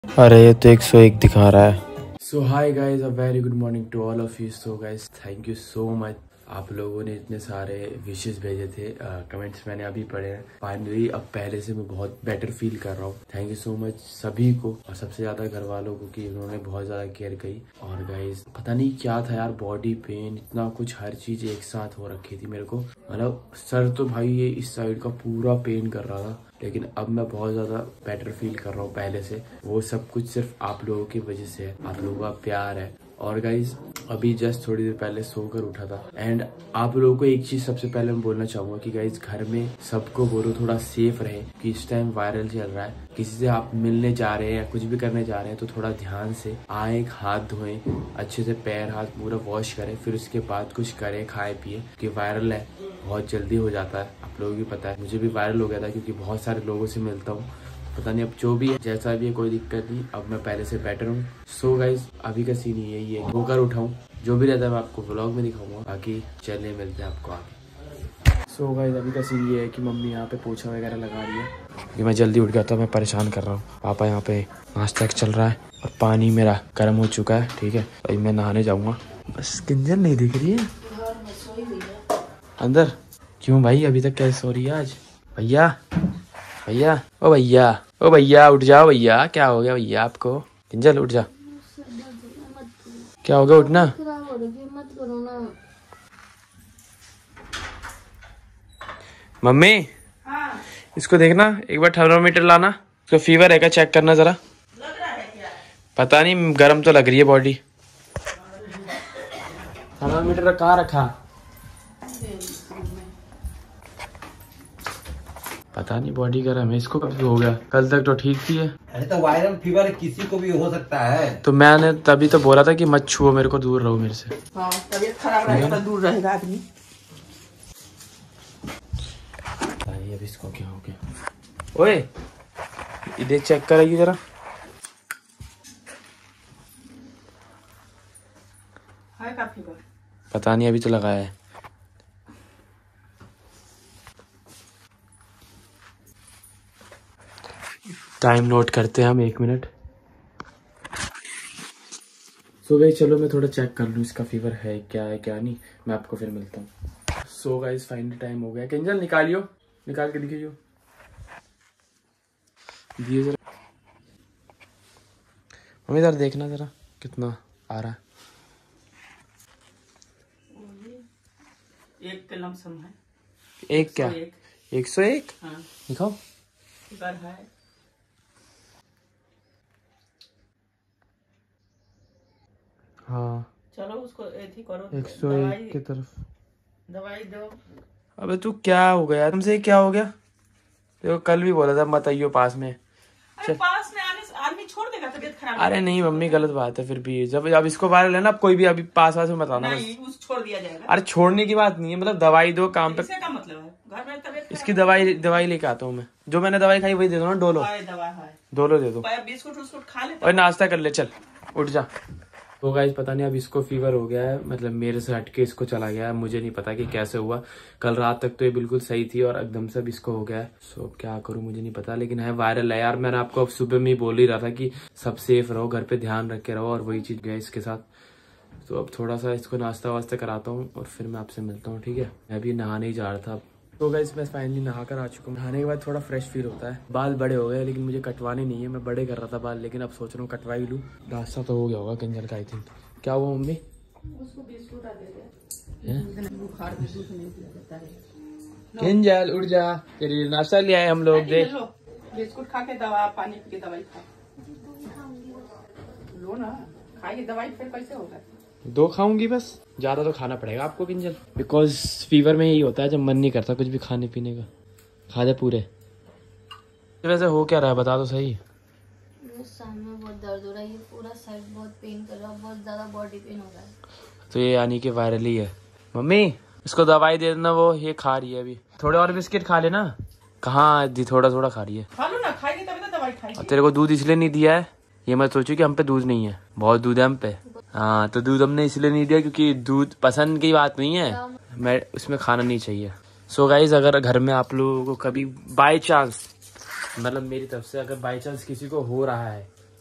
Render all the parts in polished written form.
अरे ये तो 101 दिखा रहा है। So hi guys, a very good morning to all of you. So guys thank you so much, आप लोगों ने इतने सारे विशेस भेजे थे, कमेंट्स मैंने अभी पढ़े हैं। फाइनली अब पहले से मैं बहुत बेटर फील कर रहा हूँ। थैंक यू सो मच सभी को, और सबसे ज्यादा घर वालों को कि उन्होंने बहुत ज्यादा केयर की। और गाइज पता नहीं क्या था यार, बॉडी पेन इतना कुछ, हर चीज एक साथ हो रखी थी मेरे को। मतलब सर तो भाई ये इस साइड का पूरा पेन कर रहा था, लेकिन अब मैं बहुत ज़्यादा बेटर फील कर रहा हूँ पहले से। वो सब कुछ सिर्फ आप लोगों की वजह से है, आप लोगों का प्यार है। और गाइज अभी जस्ट थोड़ी देर पहले सोकर उठा था। एंड आप लोगों को एक चीज सबसे पहले मैं बोलना चाहूंगा कि गाइज घर में सबको बोलो थोड़ा सेफ रहे, कि इस टाइम वायरल चल रहा है। किसी से आप मिलने जा रहे हैं या कुछ भी करने जा रहे हैं तो थोड़ा ध्यान से आए, हाथ धोएं अच्छे से, पैर हाथ पूरा वॉश करें, फिर उसके बाद कुछ करें, खाए पिए। कि वायरल है, बहुत जल्दी हो जाता है, आप लोगों को भी पता है। मुझे भी वायरल हो गया था क्योंकि बहुत सारे लोगों से मिलता हूँ। पता नहीं अब जो भी है, जैसा भी है, कोई दिक्कत नहीं, अब मैं पहले से बेटर हूँ। सो गाइज अभी का सीन यही है, होकर उठाऊँ, जो भी रहता है मैं आपको व्लॉग में दिखाऊंगा। बाकी चलने मिलते हैं आपको आगे। सो गाइज अभी का सीन ये है कि मम्मी यहाँ पे पोछा वगैरह लगा रही है, कि मैं जल्दी उठ गया था, मैं परेशान कर रहा हूँ। पापा यहाँ पे नाश्ता चल रहा है और पानी मेरा गर्म हो चुका है। ठीक है, अभी मैं नहाने जाऊँगा। बस किंजल नहीं दिख रही है अंदर। क्यों भाई, अभी तक कैसे सो रही है आज? भैया भैया, ओ भैया, ओ भैया उठ जाओ भैया, क्या हो गया भैया आपको? किंजल उठ जा, क्या हो गया, उठना। मम्मी इसको देखना, एक बार थर्मामीटर लाना, इसको फीवर है क्या, चेक करना जरा। पता नहीं, गर्म तो लग रही है बॉडी। थर्मामीटर कहाँ रखा? पता नहीं, बॉडी गर्म है। इसको कब हो गया? कल तक तो ठीक थी। अरे तो वायरल फीवर किसी को भी हो सकता है। तो मैंने तभी तो बोला था कि मत छुओ मेरे को, दूर रहो मेरे से। हाँ, तबीयत खराब रहेगा तो दूर रहेगा आदमी। अब इसको क्या हो गया? ओए इधर चेक करेगी जरा। है का फीवर? पता नहीं, अभी तो लगाया है। टाइम नोट करते हैं हम, 1 मिनट। सो गाइस चलो मैं थोड़ा चेक कर लूँ इसका फीवर है क्या है क्या नहीं, मैं आपको फिर मिलता हूँ। सो गाइस फाइनली टाइम हो गया। किंजल निकालियो, निकाल के दिखियो, दिए जरा। मम्मी जरा देखना जरा कितना आ रहा है। एक के लमसम है। एक क्या? 101? हाँ, दिखाओ। फीवर है। हाँ चलो उसको ऐसी करो, 101 की तरफ। दवाई दो। अबे तू क्या हो गया तुमसे, क्या हो गया? देखो कल भी बोला था मत आइयो पास में। अरे पास में आने से आदमी छोड़ देगा, तबीयत खराब। अरे नहीं मम्मी, गलत बात है। फिर भी जब अब इसको वायरल है ना, अब कोई भी अभी पास में मत आना। नहीं, उस छोड़ दिया जाएगा। अरे छोड़ने की बात नहीं है, मतलब दवाई दो काम पे। इसका मतलब है घर में तबीयत इसकी दवाई लेके आता हूँ मैं। जो मैंने दवाई खाई वही दे दो ना, डोलो। दवा है, डोलो दे दो। बिस्कुट उस्कुट खा ले और नाश्ता कर ले, चल उठ जा। तो गाइस पता नहीं अब इसको फीवर हो गया है, मतलब मेरे से हटके इसको चला गया है। मुझे नहीं पता कि कैसे हुआ। कल रात तक तो ये बिल्कुल सही थी और एकदम से अब इसको हो गया है। सो क्या करूं मुझे नहीं पता, लेकिन है वायरल है यार। मैंने आपको अब सुबह में ही बोल ही रहा था कि सब सेफ रहो, घर पे ध्यान रख के रहो, और वही चीज गया इसके साथ। तो अब थोड़ा सा इसको नाश्ता वास्ता कराता हूँ और फिर मैं आपसे मिलता हूँ, ठीक है? मैं अभी नहाने ही जा रहा था। तो गाइस मैं फाइनली नहा कर आ चुका हूँ। नहाने के बाद थोड़ा फ्रेश फील होता है। बाल बड़े हो गए लेकिन मुझे कटवाने नहीं है, मैं बड़े कर रहा था बाल, लेकिन अब सोच रहा हूँ कटवा ही लूँ। नाश्ता तो हो गया होगा किंजल का, आई थिंक। क्या हुआ मम्मी? उसको बिस्कुट दे दे। बुखार में दूध नहीं पिया जाता है। किंजल उठ जा, तेरे लिए नाश्ता ले आए हम लोग। देख बिस्कुट खा के दवा, पानी पी के दवाई खा लो ना। खाइए दवाई, फिर कैसे होगा? 2 खाऊंगी बस, ज्यादा तो खाना पड़ेगा आपको किंजल, बिकॉज फीवर में यही होता है जब मन नहीं करता कुछ भी खाने पीने का। खा दे पूरे। वैसे हो क्या रहा है बता तो सही। सामने बहुत दर्द हो रहा है, ये पूरा साइड बहुत पेन कर रहा है, बहुत ज्यादा बॉडी पेन हो रहा है। तो ये यानी कि वायरल ही है। मम्मी इसको दवाई दे देना, वो ये खा रही है अभी। थोड़े और बिस्किट खा लेना। कहाँ दी, थोड़ा थोड़ा खा रही है। खा लो ना, खाएगी तभी तो दवाई खाएगी। तेरे को दूध इसलिए नहीं दिया है, ये मत सोचो कि हम पे दूध नहीं है, बहुत दूध है हम पे। हाँ तो दूध हमने इसलिए नहीं दिया क्योंकि दूध पसंद की बात नहीं है, मैं उसमें खाना नहीं चाहिए। सो गाइज अगर घर में आप लोगों को कभी बाय चांस, मतलब मेरी तरफ से अगर बाय चांस किसी को हो रहा है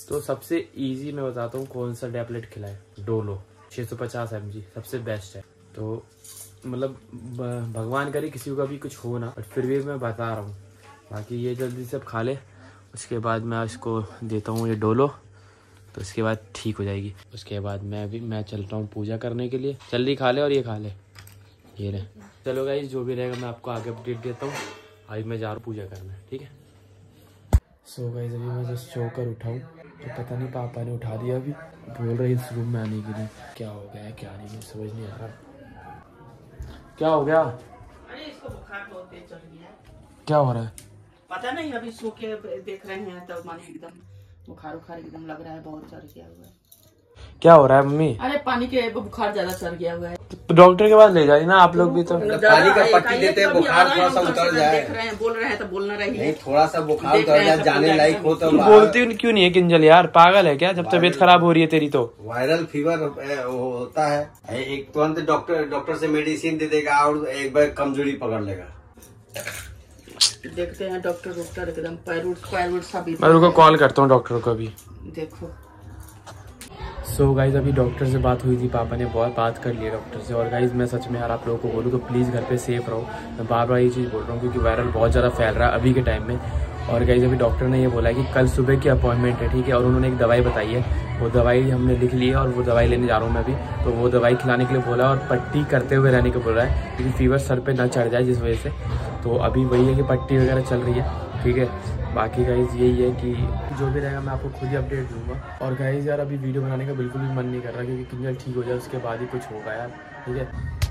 तो सबसे इजी मैं बताता हूँ कौन सा टैबलेट खिलाए। डोलो 650 mg सबसे बेस्ट है। तो मतलब भगवान करे किसी का भी कुछ हो ना, बट फिर भी मैं बता रहा हूँ। बाकी ये जल्दी से अब खा ले, उसके बाद मैं इसको देता हूँ ये डोलो, तो उसके बाद ठीक हो जाएगी। उसके बाद मैं चल रहा हूँ पूजा करने के लिए। जल्दी खा ले और ये खा ले, ये रहे। चलो गाइस, जो भी रहेगा मैं आपको आगे अपडेट देता हूँ। अभी मैं जा रहा हूँ पूजा करने, ठीक है। सो गाइस, अभी मैं जस्ट सोकर उठाऊँ तो पता नहीं पापा ने उठा दिया। अभी बोल रही इस रूम में आने के लिए। क्या हो गया है क्या नहीं, समझ नहीं आ रहा। क्या हो गया? अरे इसको बुखार बहुत तेज चढ़ गया है। क्या हो रहा है? पता नहीं, अभी सो के देख रहे हैं तो माने एकदम बुखार एकदम लग रहा है, बहुत चढ़ गया हुआ है। क्या हो रहा है मम्मी? अरे पानी के बुखार ज्यादा चढ़ गया हुआ है। तो डॉक्टर के पास ले जाइए ना आप लोग भी। तो पानी का पट्टी देते हैं, बुखार थोड़ा सा उतर जाए। देख रहे हैं, बोल रहे हैं तो बोलना रही है। नहीं, थोड़ा सा बुखार उतर जाए, जाने लायक हो तो बोलती क्यों नहीं है किंजल यार? पागल है क्या? जब तबीयत खराब हो रही है तेरी तो। वायरल फीवर होता है, एक तुरंत डॉक्टर से मेडिसिन दे देगा और एक बार कमजोरी पकड़ लेगा। देखते हैं डॉक्टर एकदम पैर सब। मैं उनको कॉल करता हूँ डॉक्टर को अभी। देखो सो गाइज, अभी डॉक्टर से बात हुई थी, पापा ने बहुत बात कर ली है डॉक्टर से। और गाइज मैं सच में यार आप लोगों को बोलूँ तो प्लीज़ घर पे सेफ रहो। मैं बार बार ये चीज़ बोल रहा हूँ क्योंकि वायरल बहुत ज़्यादा फैल रहा है अभी के टाइम में। और गाइज अभी डॉक्टर ने ये बोला है कि कल सुबह की अपॉइंटमेंट है, ठीक है। और उन्होंने एक दवाई बताई है, वो दवाई हमने लिख ली है और वो दवाई लेने जा रहा हूँ मैं अभी। तो वो दवाई खिलाने के लिए बोला और पट्टी करते हुए रहने को बोल रहा है क्योंकि फीवर सर पे ना चढ़ जाए जिस वजह से। तो अभी वही है कि पट्टी वगैरह चल रही है, ठीक है। बाकी गाइज यही है कि जो भी रहेगा मैं आपको खुद ही अपडेट दूंगा। और गाइज यार अभी वीडियो बनाने का बिल्कुल भी मन नहीं कर रहा क्योंकि किंजल ठीक हो जाए उसके बाद ही कुछ होगा यार, ठीक है।